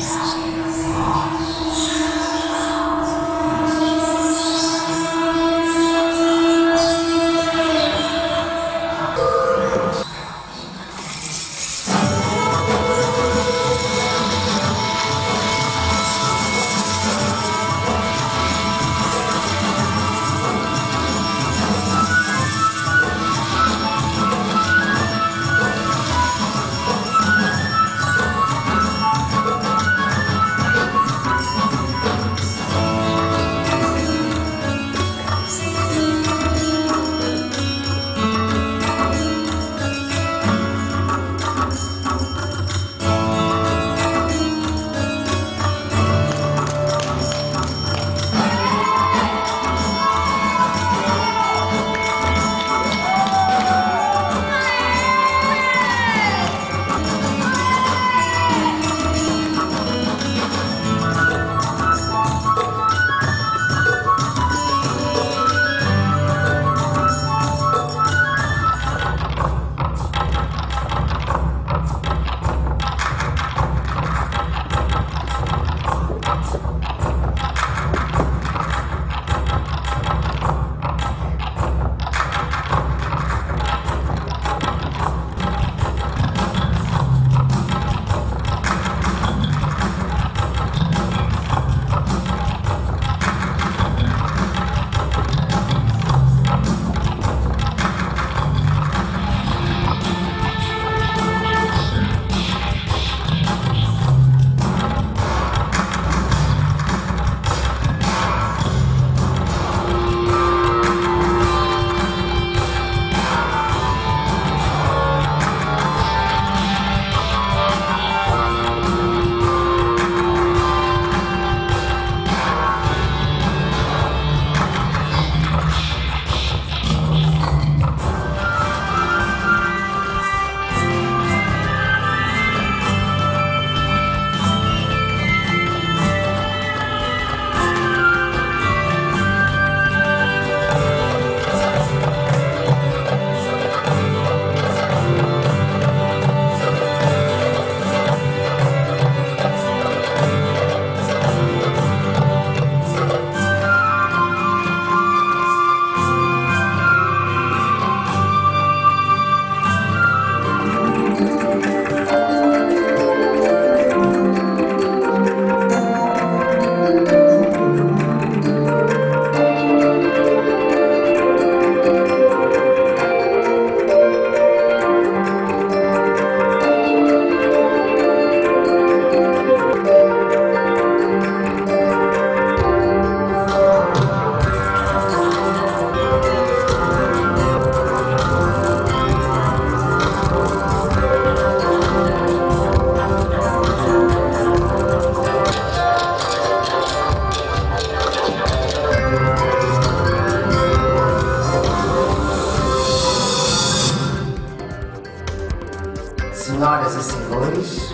Senhoras e senhores,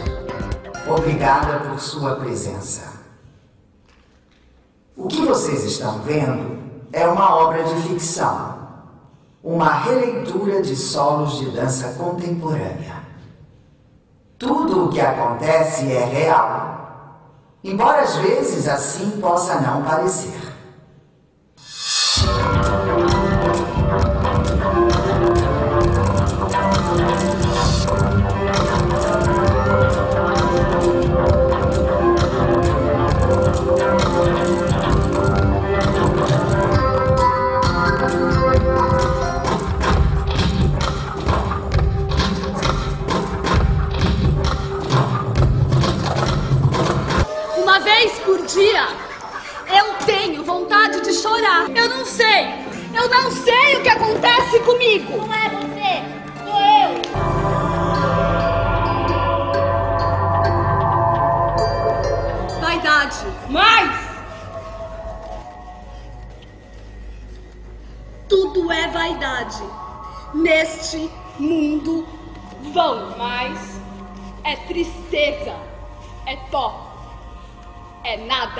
obrigada por sua presença. O que vocês estão vendo é uma obra de ficção, uma releitura de solos de dança contemporânea. Tudo o que acontece é real, embora às vezes assim possa não parecer. Uma vez por dia, eu tenho vontade de chorar. Eu não sei o que acontece comigo. Não é você, sou eu. Vaidade, mas tudo é vaidade neste mundo vão, mas é tristeza, é pó. É nada.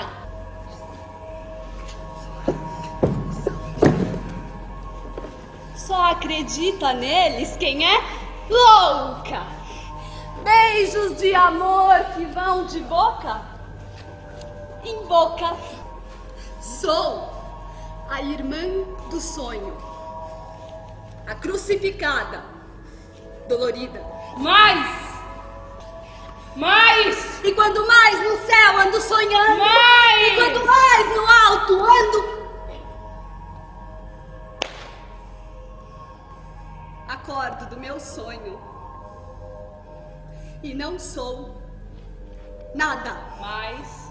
Só acredita neles quem é louca. beijos de amor que vão de boca em boca. Sou a irmã do sonho, a crucificada, dolorida. Mais! E quando mais no céu ando sonhando, mais! E quando mais no alto ando, acordo do meu sonho e não sou nada. Mais!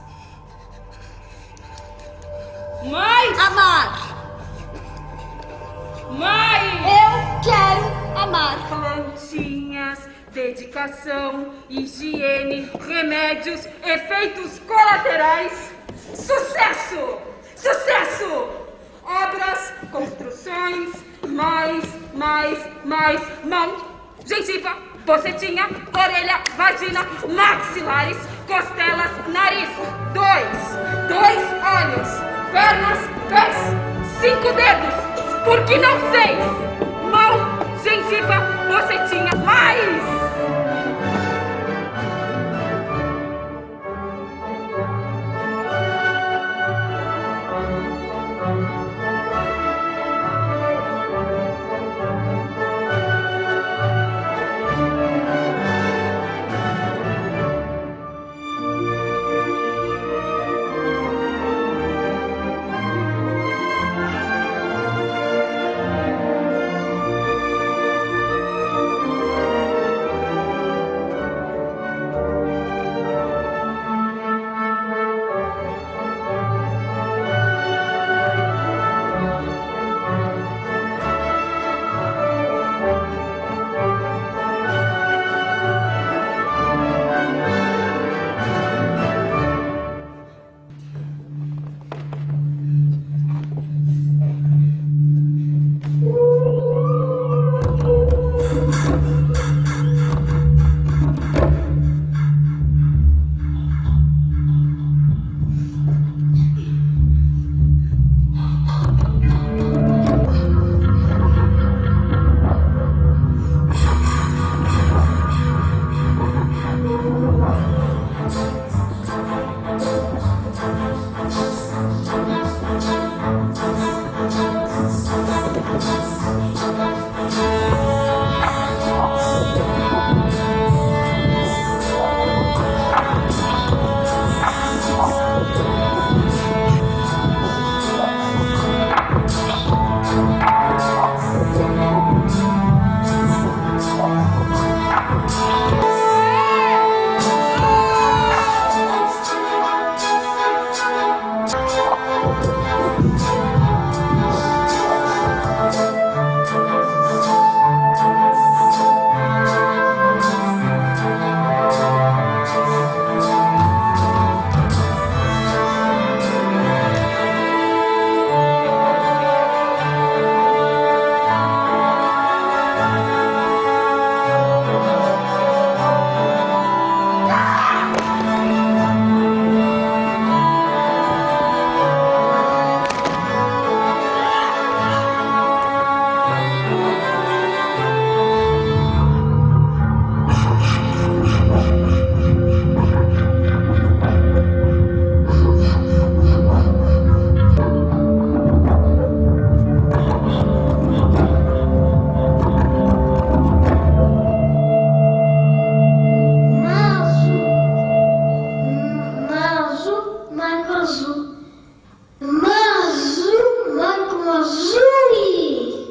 Amar. Eu quero amar. Plantinhas, dedicação, higiene, remédios, efeitos colaterais. Sucesso! Sucesso! Obras, construções, mão, gengiva, bocetinha, orelha, vagina, maxilares, costelas, nariz. 2 olhos, pernas, pés, 5 dedos, por que não 6? Mão, gengiva, bocetinha, mais!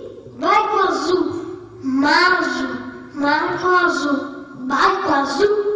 Barco azul, barco azul.